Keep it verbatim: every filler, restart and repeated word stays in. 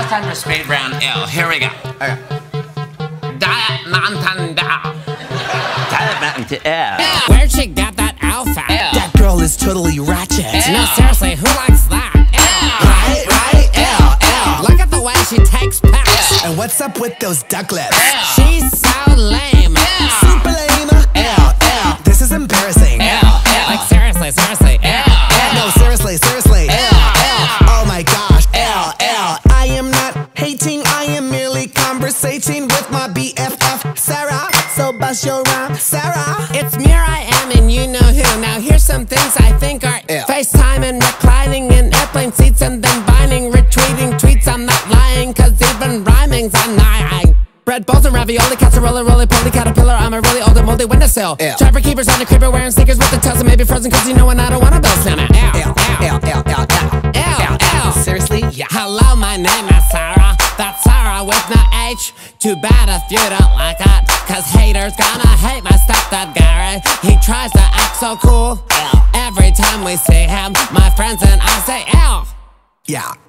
time for speed round L. Here we go. Okay. Diet mountain down. Diet mountain to L. Where'd she get that outfit? L. That girl is totally ratchet. L. No, seriously, who likes that? Right, right, L, L. Look at the way she takes pics. And what's up with those duck lips? L. She's so lame. Super lame. L, L. This is embarrassing. L. L. Like seriously, seriously. L. No, seriously, seriously. L, L. Oh my gosh, L, L. I am not hating, I am merely conversating with my B F F, Sarah. So bust your rhyme, Sarah. It's me, I am, and you know who. Now here's some things I think are L. FaceTime and reclining in airplane seats and then binding, retweeting tweets. I'm not lying, cause even rhyming's annoying. Bread balls and ravioli, casserole, roly poly, caterpillar. I'm a really old and moldy windowsill. L. Trapper keepers on the creeper wearing sneakers with the toes and maybe frozen, cause you know when I don't wanna build slam it. L, L, L, L, L, L. L, L. Seriously? Yeah. Hello, my name is Sarah. That's Sarah with no H. Too bad if you don't like it, cause haters gonna hate my stepdad Gary. He tries to act so cool. L. Every time we see him, my friends and I say L. Yeah.